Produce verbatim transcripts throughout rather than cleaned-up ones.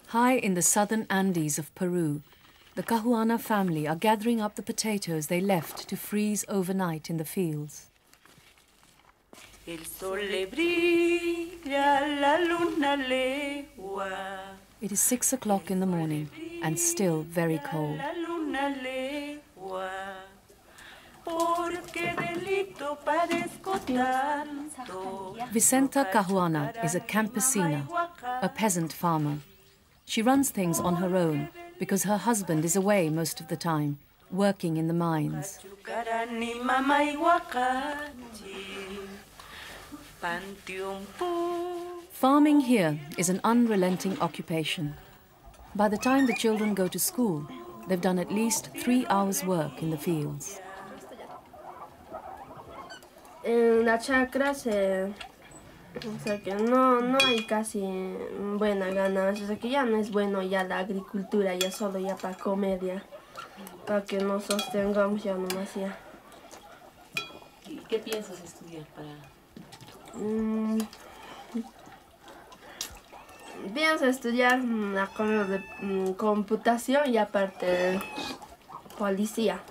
High in the southern Andes of Peru, the Cajuana family are gathering up the potatoes they left to freeze overnight in the fields. It is six o'clock in the morning and still very cold. Vicenta Cajuana is a campesina, a peasant farmer. She runs things on her own because her husband is away most of the time, working in the mines. Farming here is an unrelenting occupation. By the time the children go to school, they've done at least three hours' work in the fields. En la chacra se, o sea que no, no hay casi buena ganancia, o sea que ya no es bueno ya la agricultura, ya solo ya para comer, ya, para que nos sostengamos ya nomás ya. ¿Qué piensas estudiar para...? Mm, pienso estudiar la carrera de mm, computación y aparte policía.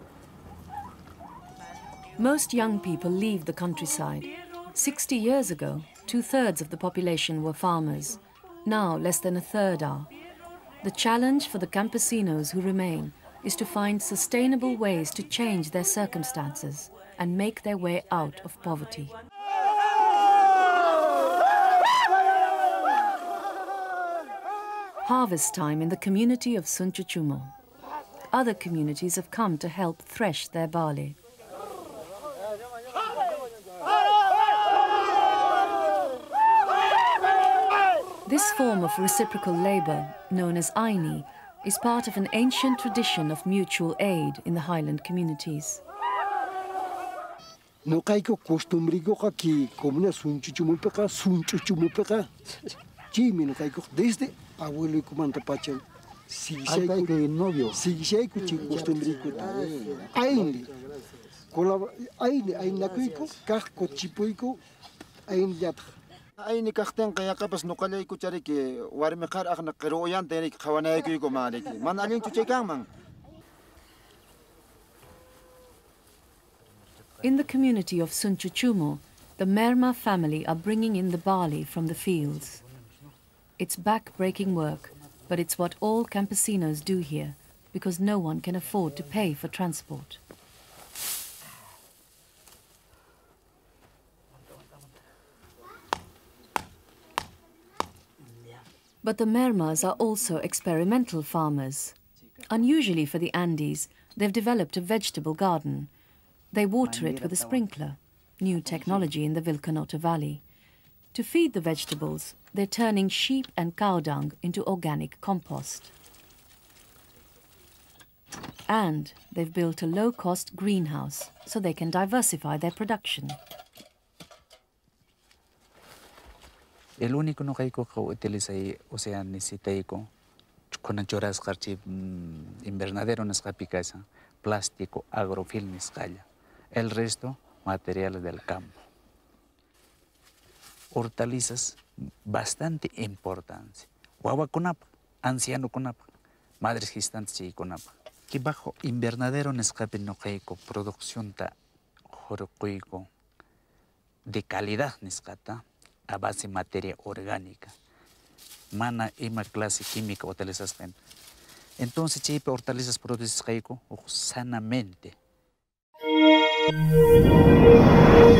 Most young people leave the countryside. Sixty years ago, two-thirds of the population were farmers. Now, less than a third are. The challenge for the campesinos who remain is to find sustainable ways to change their circumstances and make their way out of poverty. Harvest time in the community of Sunchuchumo. Other communities have come to help thresh their barley. This form of reciprocal labor, known as Aini, is part of an ancient tradition of mutual aid in the highland communities. No kaiko costumbrigo aquí como na sunchuchumupeca sunchuchumupeca chimi no kaiko desde abuelo y comanta pachan si sei que novio si sei que chi costumbrigo ainli colabora ainli ainla kaiko kaiko chipuiko ainli Aini kahten kaya kapas nukalay ko chari ki warmekar ak nakiroyan tani kawanay ko ko maliki man alin chuchay kang mang. In the community of Sunchuchumo, the Merma family are bringing in the barley from the fields. It's back-breaking work, but it's what all campesinos do here because no one can afford to pay for transport. But the Mermas are also experimental farmers. Unusually for the Andes, they've developed a vegetable garden. They water it with a sprinkler, new technology in the Vilcanota Valley. To feed the vegetables, they're turning sheep and cow dung into organic compost. And they've built a low-cost greenhouse so they can diversify their production. El único no que utiliza ocean necesitaico con anchoras carchi invernadero nescapicasa plástico agrofilm escala. El resto materiales del campo. Hortalizas bastante importantes. Guagua conap, anciano conap, madres gestantes y conap. Que bajo invernadero nescape no caico producción ta jorocoico de calidad nescata. A base de materia orgánica. Mana ima clase química utilizas. Entonces, chipe hortalizas produces sanamente.